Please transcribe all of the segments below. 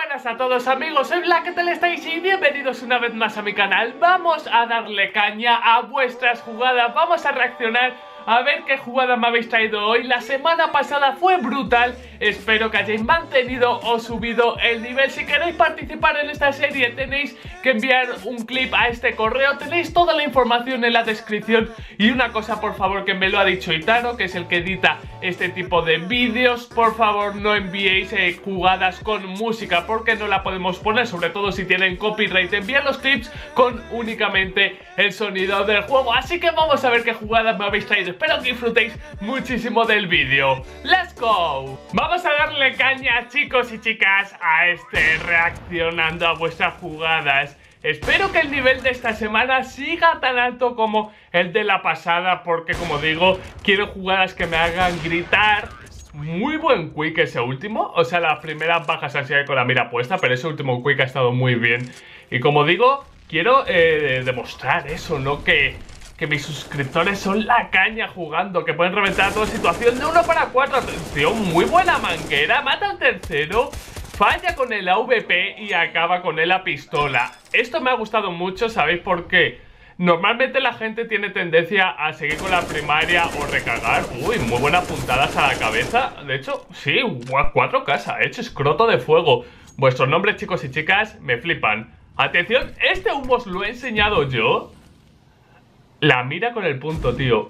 buenas a todos amigos, soy Black, ¿qué tal estáis? Y bienvenidos una vez más a mi canal. Vamos a darle caña a vuestras jugadas, vamos a reaccionar a ver qué jugada me habéis traído hoy. La semana pasada fue brutal, espero que hayáis mantenido o subido el nivel. Si queréis participar en esta serie tenéis que enviar un clip a este correo, tenéis toda la información en la descripción. Y una cosa, por favor, que me lo ha dicho Itaro, que es el que edita este tipo de vídeos, por favor no enviéis jugadas con música porque no la podemos poner, sobre todo si tienen copyright. Envían los clips con únicamente el sonido del juego. Así que vamos a ver qué jugadas me habéis traído. Espero que disfrutéis muchísimo del vídeo. ¡Let's go! Vamos a darle caña, chicos y chicas, a este reaccionando a vuestras jugadas. Espero que el nivel de esta semana siga tan alto como el de la pasada, porque como digo, quiero jugadas que me hagan gritar. Muy buen quick ese último, o sea, las primeras bajas han sido con la mira puesta, pero ese último quick ha estado muy bien. Y como digo, quiero demostrar eso, ¿no? Que mis suscriptores son la caña jugando, que pueden reventar toda situación de 1 para 4. Atención, muy buena manguera, mata al tercero, falla con el AWP y acaba con él a pistola. Esto me ha gustado mucho, ¿sabéis por qué? Normalmente la gente tiene tendencia a seguir con la primaria o recargar. Uy, muy buenas puntadas a la cabeza. De hecho, sí, 4K ha hecho, escroto de fuego. Vuestros nombres, chicos y chicas, me flipan. Atención, este humo os lo he enseñado yo. La mira con el punto, tío.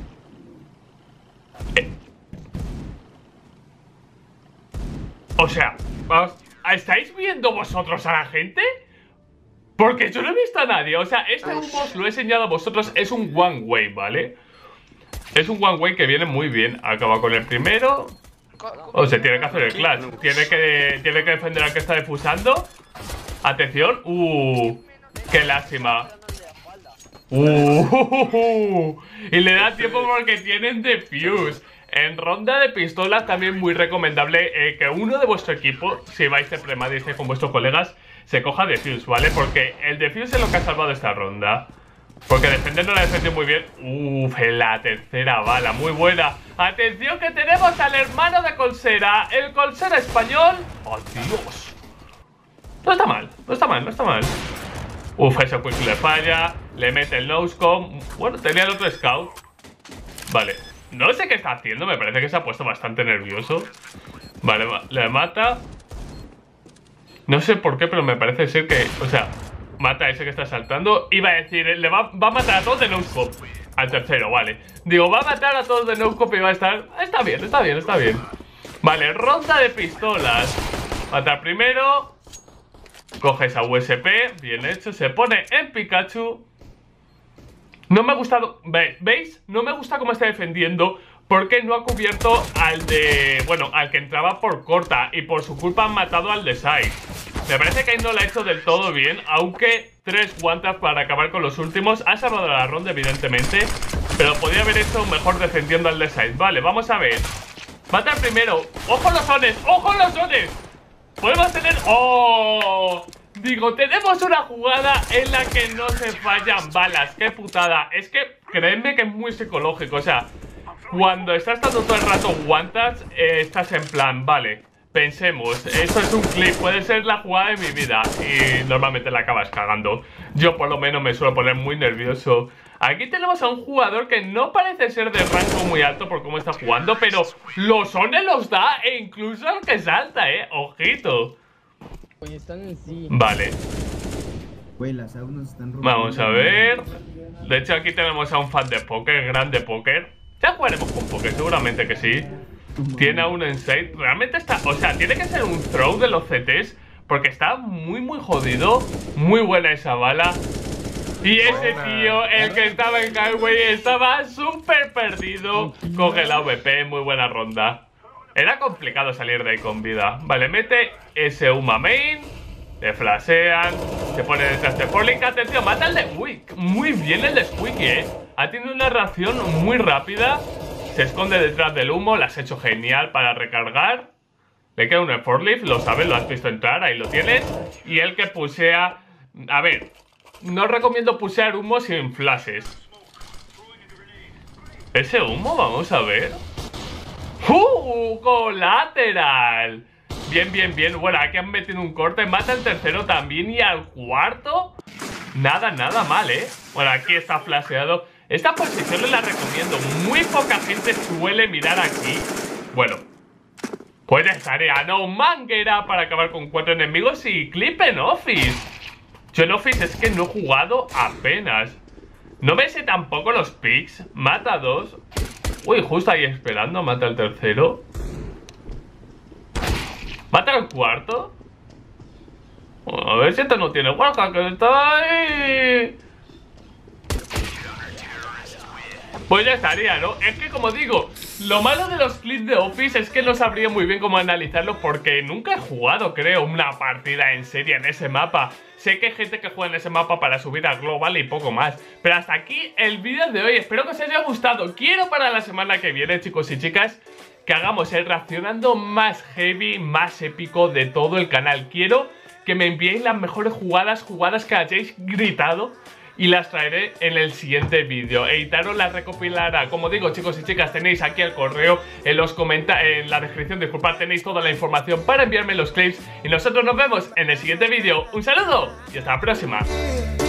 O sea, vamos, ¿estáis viendo vosotros a la gente? Porque yo no he visto a nadie. O sea, este humo os lo he enseñado a vosotros. Es un one way, ¿vale? Es un one way que viene muy bien. Acaba con el primero. O sea, tiene que hacer el clutch. Tiene que defender al que está defusando. Atención. Qué lástima. Y le da tiempo porque tienen defuse. En ronda de pistolas también muy recomendable que uno de vuestro equipo, si vais de premadice con vuestros colegas, se coja defuse, ¿vale? Porque el defuse es lo que ha salvado esta ronda. Porque defender no la ha defendido muy bien. La tercera bala, muy buena. Atención que tenemos al hermano de Colsera, el Colsera español. ¡Oh, Dios! No está mal, no está mal, no está mal. Ese quick le falla. Le mete el noscope. Bueno, tenía el otro scout. Vale, no sé qué está haciendo. Me parece que se ha puesto bastante nervioso. Vale, le mata. No sé por qué, pero me parece ser que, o sea, mata a ese que está saltando. Iba a decir, va a matar a todos de noscope. Al tercero, vale. Digo, va a matar a todos de noscope y va a estar... Está bien, está bien, está bien. Vale, ronda de pistolas. Mata primero. Coge esa USP, bien hecho, se pone en Pikachu. No me ha gustado, ¿veis? No me gusta cómo está defendiendo porque no ha cubierto al de... Bueno, al que entraba por corta y por su culpa han matado al de side. Me parece que ahí no lo ha hecho del todo bien, aunque 3 guantas para acabar con los últimos. Ha salvado la ronda, evidentemente, pero podría haber hecho mejor defendiendo al de side. Vale, vamos a ver. Mata el primero. ¡Ojo los zones! ¡Ojo los zones! Podemos tener... ¡Oh! Digo, tenemos una jugada en la que no se fallan balas. ¡Qué putada! Es que, créeme que es muy psicológico. O sea, cuando estás dando todo el rato guantas, estás en plan, vale, pensemos, esto es un clip, puede ser la jugada de mi vida. Y normalmente la acabas cagando. Yo por lo menos me suelo poner muy nervioso. Aquí tenemos a un jugador que no parece ser de rango muy alto por cómo está jugando, pero los zones los da e incluso al que salta, ojito. Vale. Vamos a ver. De hecho aquí tenemos a un fan de póker, grande póker. Ya jugaremos con póker, seguramente que sí. Tiene a un inside. Realmente está, o sea, tiene que ser un throw de los CTs porque está muy jodido. Muy buena esa bala. Y ese tío, el que estaba en Highway, estaba súper perdido. Coge la AWP, muy buena ronda. Era complicado salir de ahí con vida. Vale, mete ese Uma main. Le flashean. Se pone detrás de Forlink. Atención, mata al de... Uy, muy bien el de Squeaky, Ha tenido una reacción muy rápida. Se esconde detrás del humo. La has hecho genial para recargar. Le queda un forklift, lo sabes, lo has visto entrar. Ahí lo tienes. Y el que pusea... A ver, no recomiendo pusear humo sin flashes. Ese humo, vamos a ver. Colateral. Bien, bien, bien. Bueno, aquí han metido un corte. Mata al tercero también. Y al cuarto, nada, nada mal, ¿eh? Bueno, aquí está flasheado. Esta posición les la recomiendo. Muy poca gente suele mirar aquí. Bueno, pues ya estaría. No, manguera para acabar con 4 enemigos y clip en Office. Yo en Office es que no he jugado apenas. No me sé tampoco los picks. Mata a 2. Uy, justo ahí esperando. Mata al tercero. Mata al cuarto. A ver si este no tiene guarda, que está ahí. Pues ya estaría, ¿no? Es que como digo, lo malo de los clips de Office es que no sabría muy bien cómo analizarlo porque nunca he jugado, creo, una partida en serie en ese mapa. Sé que hay gente que juega en ese mapa para subir a Global y poco más. Pero hasta aquí el vídeo de hoy. Espero que os haya gustado. Quiero para la semana que viene, chicos y chicas, que hagamos el reaccionando más heavy, más épico de todo el canal. Quiero que me enviéis las mejores jugadas que hayáis gritado y las traeré en el siguiente vídeo. Editaros las recopilará. Como digo, chicos y chicas, tenéis aquí el correo en los en la descripción, disculpad, tenéis toda la información para enviarme los clips y nosotros nos vemos en el siguiente vídeo. Un saludo y hasta la próxima.